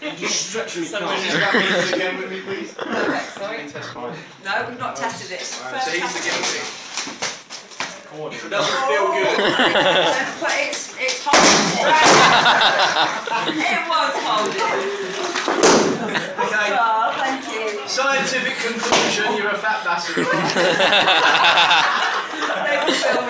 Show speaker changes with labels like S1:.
S1: Just stretching your
S2: Someone
S1: calf.
S2: just grab me again with me, please.
S3: Perfect, sorry.
S2: Test mine.
S3: No, we've not tested this.
S2: Right,
S3: First
S2: so he's the
S3: test.
S2: guinea pig. It doesn't feel good.
S3: But it's holding. It was holding.
S2: Okay.
S3: Oh, thank you.
S2: Scientific conclusion, you're a fat bastard.
S3: They will film